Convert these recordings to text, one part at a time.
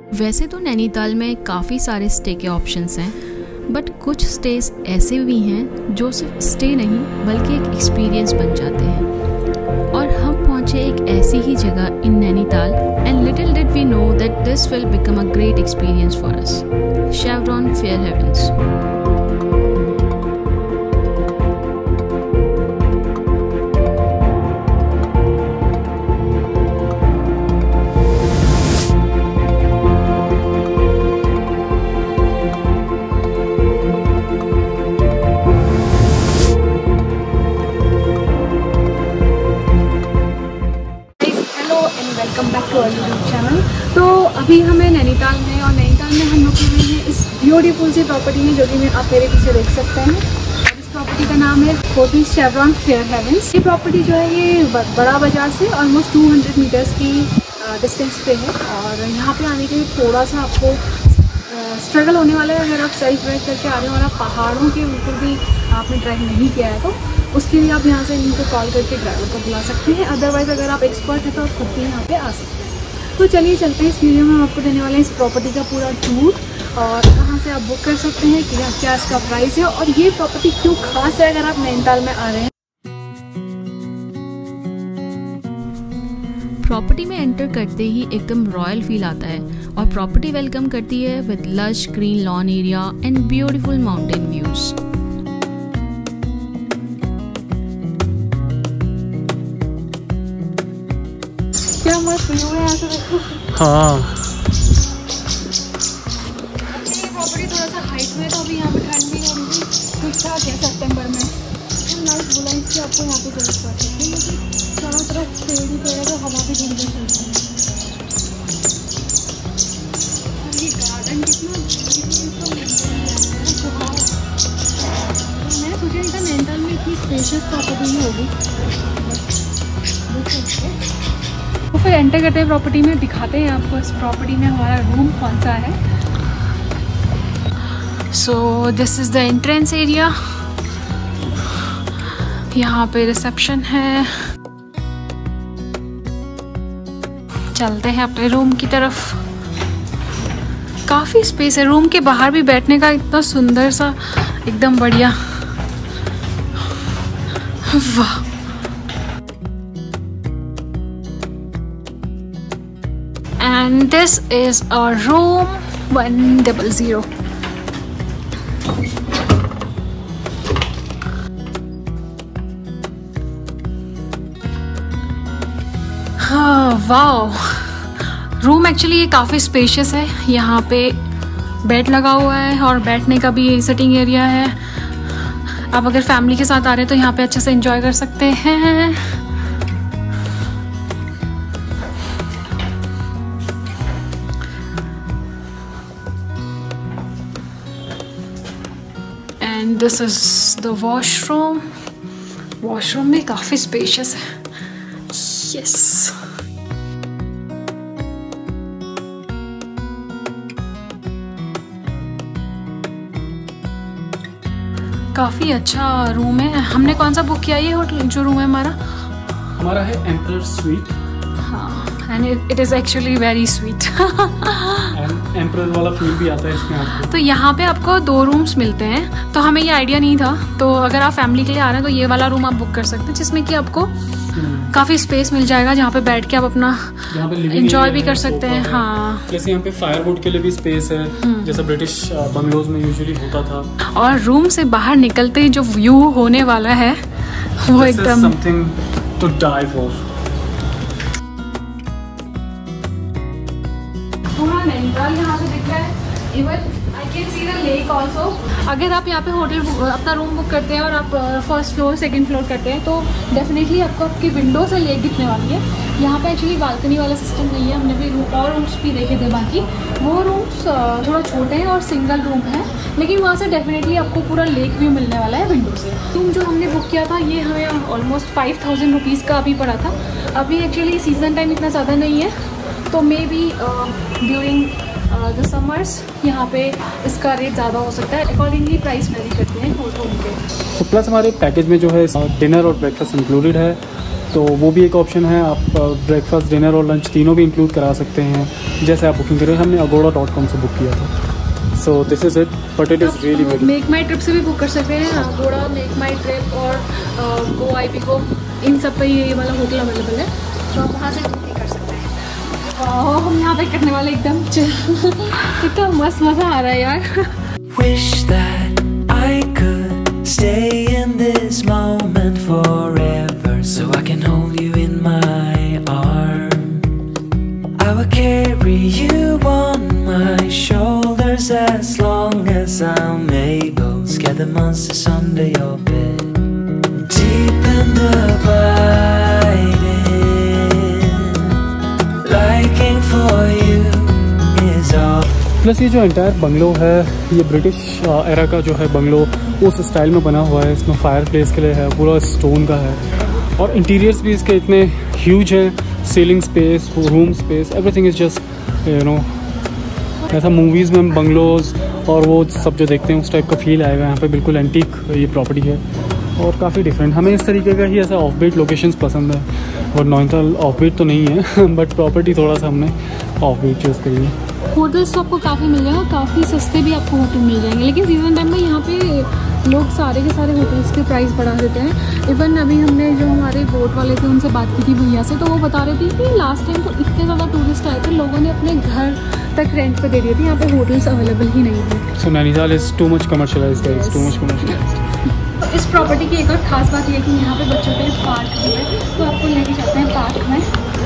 वैसे तो नैनीताल में काफ़ी सारे स्टे के ऑप्शंस हैं, बट कुछ स्टेज ऐसे भी हैं जो सिर्फ स्टे नहीं बल्कि एक एक्सपीरियंस बन जाते हैं। और हम पहुंचे एक ऐसी ही जगह in Nainital, and little did we know that this will become a great experience for us, Chevron Fairhavens. Welcome back to our YouTube channel. तो अभी हमें नैनीताल में हम लोग हुए हैं इस ब्यूटीफुल सी प्रॉपर्टी में, जो कि आप मेरे पीछे देख सकते हैं। और इस प्रॉपर्टी का नाम है होटल शेवरॉन फेयरहेवन्स। ये प्रॉपर्टी जो है ये बड़ा बाजार से ऑलमोस्ट 200 मीटर्स की डिस्टेंस पे है। और यहाँ पे आने के लिए थोड़ा सा आपको स्ट्रगल होने वाला है। अगर आप सेल्फ ड्राइव करके आ रहे हो और आप पहाड़ों के ऊपर भी आपने ड्राइव नहीं किया है तो उसके लिए आप यहाँ से इनको कॉल करके ड्राइवर को बुला सकते हैं। अदरवाइज़ अगर आप एक्सपर्ट हैं तो आप खुद भी यहाँ पे आ सकते हैं। तो चलिए चलते हैं, इस वीडियो में हम आपको देने वाले हैं इस प्रॉपर्टी का पूरा टूर और कहाँ से आप बुक कर सकते हैं, क्या इसका प्राइस है और ये प्रॉपर्टी क्यों खास है अगर आप नैनीताल में आ रहे हैं। प्रॉपर्टी में एंटर करते ही एकदम रॉयल फील आता है और प्रॉपर्टी वेलकम करती है with lush green lawn area and beautiful mountain views. क्या मस्त व्यू है यहाँ से देखो। हाँ, ये प्रॉपर्टी थोड़ा सा हाइट में, तो अभी यहाँ पे ठंड भी हो रही थी, ठीक ठाक है सितंबर में। नाइट बुलाइंस की आपको यहाँ पे जरूरत पड़ती है क्योंकि चारों तरफ पेड़ ही पेड़ है तो हवा भी धीरे धीरे चलती है। ये गार्डन कितना मैंने सोचा नहीं था नैनीताल में इतनी स्पेशियस प्रॉपर्टी ही होगी। तो फिर एंटर करते हैं प्रॉपर्टी में, दिखाते हैं आपको इस प्रॉपर्टी में हमारा रूम कौन सा है। So this is the entrance area. यहाँ पे रिसेप्शन है। चलते हैं अपने रूम की तरफ। काफी स्पेस है, रूम के बाहर भी बैठने का इतना सुंदर सा एकदम बढ़िया। वाह, and this is our room 100. Wow, room actually ये काफ़ी स्पेशियस है। यहाँ पे बेड लगा हुआ है और बैठने का भी सिटिंग एरिया है। आप अगर फैमिली के साथ आ रहे हैं तो यहाँ पे अच्छे से एंजॉय कर सकते हैं। And this is the washroom. Washroom भी काफ़ी स्पेशियस है। यस, काफ़ी अच्छा रूम है। हमने कौन सा बुक किया ये होटल, जो रूम है हमारा है एम्परर स्वीट। हाँ, and it is actually very sweet. Emperor वाला फील भी आता है इसमें आपको। तो यहाँ पे आपको 2 रूम्स मिलते हैं, तो हमें ये आइडिया नहीं था। तो अगर आप फैमिली के लिए आ रहे हैं तो ये वाला रूम आप बुक कर सकते हैं, जिसमें कि आपको काफ़ी स्पेस मिल जाएगा, जहाँ पे बैठ के आप अपना एंजॉय भी कर सकते हैं। हाँ, जैसे यहाँ पे फायरवुड के लिए भी स्पेस है, जैसा ब्रिटिश बंगलोज में यूजुअली होता था। और रूम से बाहर निकलते ही जो व्यू होने वाला है वो एकदम समथिंग टू डाई फॉर। पूरा नैनीताल यहाँ से दिख रहा है। Even I can see the lake also. अगर आप यहाँ पे होटल अपना रूम बुक करते हैं और आप फर्स्ट फ्लोर सेकंड फ्लोर करते हैं तो डेफिनेटली आपको आपकी विंडो से लेक दिखने वाली है। यहाँ पे एक्चुअली बालकनी वाला सिस्टम नहीं है। हमने भी और रूम्स भी देखे थे, बाकी वो रूम्स थोड़ा छोटे हैं और सिंगल रूम है, लेकिन वहाँ से डेफिनेटली आपको पूरा लेक व्यू मिलने वाला है विंडो से। रूम जो हमने बुक किया था ये हमें ऑलमोस्ट 5000 रुपीज़ का अभी पड़ा था। अभी एक्चुअली सीजन टाइम इतना ज़्यादा नहीं है, तो maybe during the summers यहाँ पे इसका रेट ज़्यादा हो सकता है। अकॉर्डिंगली प्राइस वेरी करते हैं रूम के। तो प्लस हमारे पैकेज में जो है डिनर और ब्रेकफास्ट इंक्लूडेड है। तो वो भी एक ऑप्शन है। आप ब्रेकफास्ट, डिनर और लंच तीनों भी इंक्लूड करा सकते हैं जैसे आप बुकिंग करें। हमने agoda.com से बुक किया था। So this is it, but it is really very. Make my trip से भी बुक कर सकते हैं, अगोड़ा, मेक माई ट्रिप और गो IPGO, इन सब पे ये वाला होटल अवेलेबल है, तो आप वहाँ से बुकिंग कर सकते हैं। और हम यहाँ पे करने वाले एकदम कितना मस्त मज़ा आ रहा है यार। Wish that I could stay in this moment forever, so I can hold you in my arms. I will carry you on my shoulders as long as I'm able. Scare the monsters under your bed. Deep in the biting, liking for you is all. Plus ये जो entire bungalow है ये British era का जो है bungalow उस style में बना हुआ है। इसमें फायर प्लेस के लिए है, पूरा स्टोन का है और इंटीरियर्स भी इसके इतने ह्यूज हैं। Ceiling space, room space, everything is just you know, ऐसा मूवीज़ में हम बंगलोज और वो सब जो देखते हैं उस टाइप का फील आएगा। यहाँ पे बिल्कुल एंटीक ये प्रॉपर्टी है और काफ़ी डिफरेंट। हमें इस तरीके का ही ऐसा ऑफ बीट लोकेशंस पसंद है और नैनीताल ऑफ बीट तो नहीं है बट प्रॉपर्टी थोड़ा सा हमने ऑफ बीट चूज़ करी है। होटल्स तो आपको काफ़ी मिल जाएगा, काफ़ी सस्ते भी आपको होटल मिल जाएंगे, लेकिन सीज़न टाइम में यहाँ पे लोग सारे के सारे होटल्स के प्राइस बढ़ा देते हैं। इवन अभी हमने जो हमारे बोट वाले थे उनसे बात की थी भैया से, तो वो बता रहे थे कि लास्ट टाइम तो इतने ज़्यादा टूरिस्ट आए थे, लोगों ने अपने घर तक रेंट पे दे दिए थे, यहाँ पे होटल्स अवेलेबल ही नहीं थे। So Nainital is too much commercialized, guys, too much commercialized. तो इस प्रॉपर्टी की एक और ख़ास बात यह है कि यहाँ पे बच्चों के लिए पार्क भी है, तो आपको लेके जाते हैं पार्क में।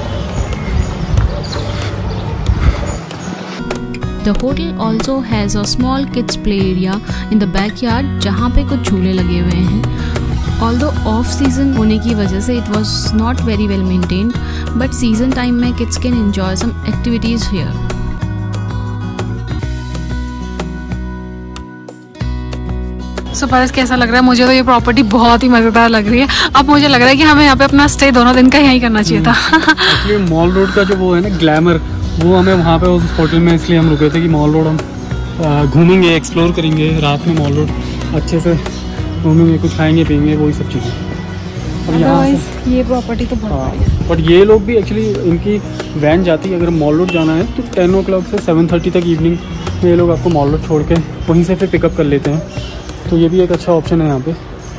The hotel also has a small kids play area in the backyard जहाँ पे कुछ झूले लगे हुए हैं। Although off season होने की वजह से it was not very well maintained, but season time में kids can enjoy some activities here. सो परस कैसा लग रहा है? मुझे तो ये प्रॉपर्टी बहुत ही मज़ेदार लग रही है। अब मुझे लग रहा है कि हमें यहाँ पे अपना स्टे दोनों दिन का यहीं करना चाहिए था। एक्चुअली मॉल रोड का जो वो है ना ग्लैमर, वो हमें वहाँ पे उस होटल में इसलिए हम रुके थे कि मॉल रोड हम घूमेंगे, एक्सप्लोर करेंगे रात में, मॉल रोड अच्छे से घूमेंगे, कुछ खाएंगे पिएंगे, वही सब चीज़ें। और यहाँ ये प्रॉपर्टी तो बहुत बट ये लोग भी एक्चुअली इनकी वैन जाती है, अगर मॉल रोड जाना है तो 10 o'clock से 7:30 तक इवनिंग में ये लोग आपको मॉल रोड छोड़ के वहीं से फिर पिकअप कर लेते हैं। तो ये भी एक अच्छा ऑप्शन है यहाँ पे,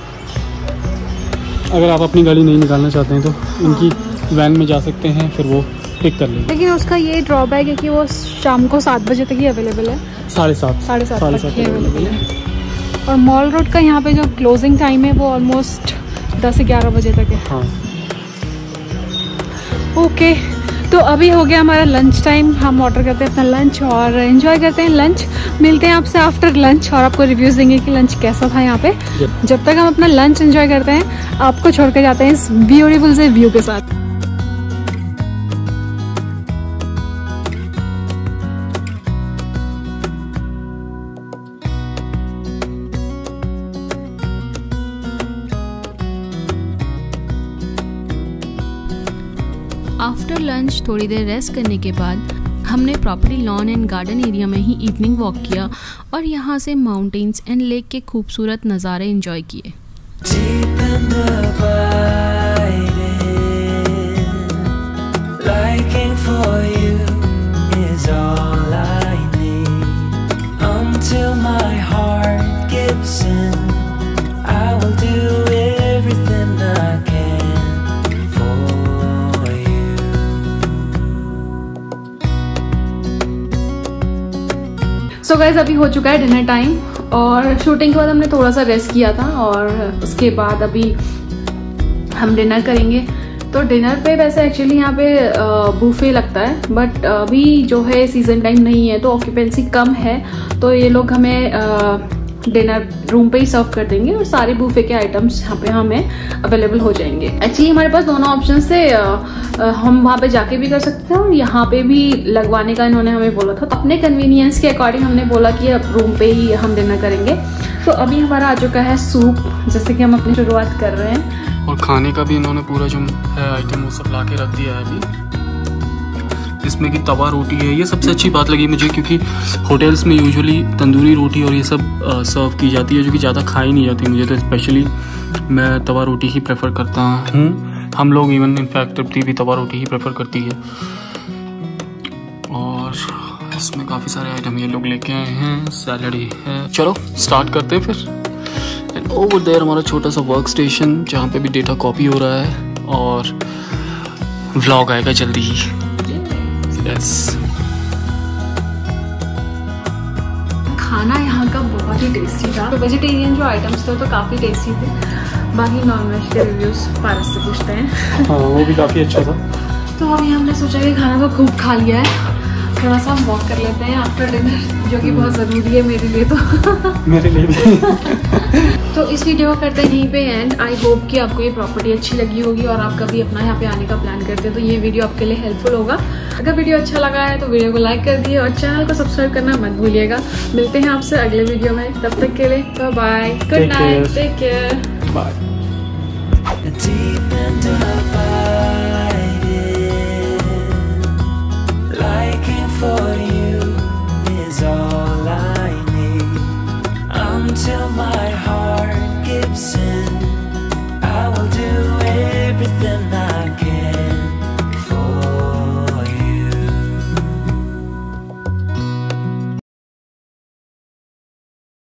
अगर आप अपनी गाड़ी नहीं निकालना चाहते हैं तो इनकी वैन में जा सकते हैं, फिर वो पिक कर लेंगे। लेकिन उसका ये ड्रॉबैक है कि वो शाम को 7 बजे तक ही अवेलेबल है, 7:30 तक ही अवेलेबल है। और मॉल रोड का यहाँ पे जो क्लोजिंग टाइम है वो ऑलमोस्ट 10-11 बजे तक है। हाँ ओके, तो अभी हो गया हमारा लंच टाइम। हम ऑर्डर करते हैं अपना लंच और एंजॉय करते हैं लंच। मिलते हैं आपसे आफ्टर लंच और आपको रिव्यूज़ देंगे कि लंच कैसा था यहाँ पे। जब तक हम अपना लंच एंजॉय करते हैं आपको छोड़ के जाते हैं इस ब्यूटीफुल से व्यू के साथ। आफ्टर लंच थोड़ी देर रेस्ट करने के बाद हमने property lawn and garden area में ही इवनिंग वॉक किया और यहाँ से माउंटेन्स एंड लेक के खूबसूरत नज़ारे एंजॉय किए। सो गाइस अभी हो चुका है डिनर टाइम और शूटिंग के बाद हमने थोड़ा सा रेस्ट किया था और उसके बाद अभी हम डिनर करेंगे। तो डिनर पे वैसे एक्चुअली यहाँ पे बूफे लगता है, बट अभी जो है सीज़न टाइम नहीं है तो ऑक्यूपेंसी कम है, तो ये लोग हमें डिनर रूम पे ही सर्व कर देंगे और सारे बूफे के आइटम्स यहाँ पे हमें अवेलेबल हो जाएंगे। एक्चुअली हमारे पास दोनों ऑप्शन थे, हम वहाँ पे जाके भी कर सकते थे और यहाँ पे भी लगवाने का इन्होंने हमें बोला था। अपने कन्वीनियंस के अकॉर्डिंग हमने बोला कि अब रूम पे ही हम डिनर करेंगे। तो अभी हमारा आ चुका है सूप, जैसे कि हम अपनी शुरुआत कर रहे हैं। और खाने का भी इन्होंने पूरा जो है आइटम वो सब ला के रख दिया है अभी। इसमें की तवा रोटी है, ये सबसे अच्छी बात लगी मुझे, क्योंकि होटल्स में यूजुअली तंदूरी रोटी और ये सब सर्व की जाती है जो कि ज़्यादा खाई नहीं जाती। मुझे तो स्पेशली मैं तवा रोटी ही प्रेफर करता हूँ, हम लोग इवन इनफैक्ट तृप्ति भी तवा रोटी ही प्रेफर करती है। और इसमें काफ़ी सारे आइटम ये लोग लेके आए हैं, सैलड ही है। चलो स्टार्ट करते हैं फिर। एंड ओवर देयर हमारा छोटा सा वर्क स्टेशन जहाँ पे भी डेटा कॉपी हो रहा है और व्लॉग आएगा जल्दी ही। यस। खाना यहाँ का बहुत ही टेस्टी था। तो वेजिटेरियन जो आइटम्स थे तो काफ़ी टेस्टी थे। बाकी नॉन वेज के रिव्यूज़ पारस से पूछते हैं। हाँ वो भी काफ़ी अच्छा था। तो अभी हमने सोचा कि खाना तो खूब खा लिया है, थोड़ा सा हम वॉक कर लेते हैं आफ्टर डिनर, जो कि बहुत ज़रूरी है मेरे लिए तो मेरे लिए भी। तो इस वीडियो को करते हैं यहीं पे एंड। आई होप कि आपको ये प्रॉपर्टी अच्छी लगी होगी और आप कभी अपना यहाँ पे आने का प्लान करते हैं तो ये वीडियो आपके लिए हेल्पफुल होगा। अगर वीडियो अच्छा लगा है तो वीडियो को लाइक कर दिए और चैनल को सब्सक्राइब करना मत भूलिएगा। मिलते हैं आपसे अगले वीडियो में, तब तक के लिए bye bye, good night, take care, bye. Deep and abiding, liking for you is all I need. Until my heart gives in, I will do everything I